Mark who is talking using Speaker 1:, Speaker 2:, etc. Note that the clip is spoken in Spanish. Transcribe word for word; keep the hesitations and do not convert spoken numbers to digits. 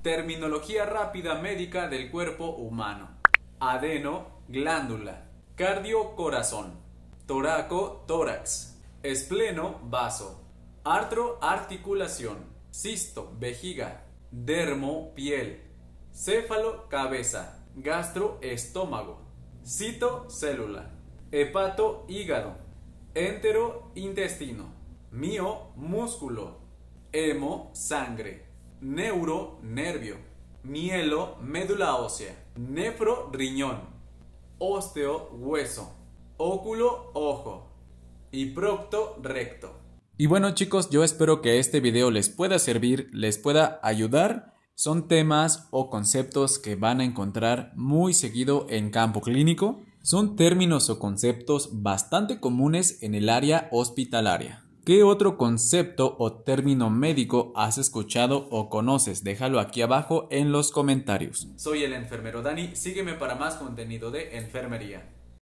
Speaker 1: Terminología rápida médica del cuerpo humano. Adeno, glándula. Cardio, corazón. Toraco, tórax. Espleno, vaso. Artro, articulación. Cisto, vejiga. Dermo, piel. Céfalo, cabeza. Gastro, estómago. Cito, célula. Hepato, hígado. Entero, intestino. Mio, músculo. Hemo, sangre. Neuro, nervio. Mielo, médula ósea. Nefro, riñón. Ósteo, hueso. Óculo, ojo. Y procto, recto. Y bueno, chicos, yo espero que este video les pueda servir, les pueda ayudar. Son temas o conceptos que van a encontrar muy seguido en campo clínico. Son términos o conceptos bastante comunes en el área hospitalaria. ¿Qué otro concepto o término médico has escuchado o conoces? Déjalo aquí abajo en los comentarios. Soy el enfermero Dani, sígueme para más contenido de enfermería.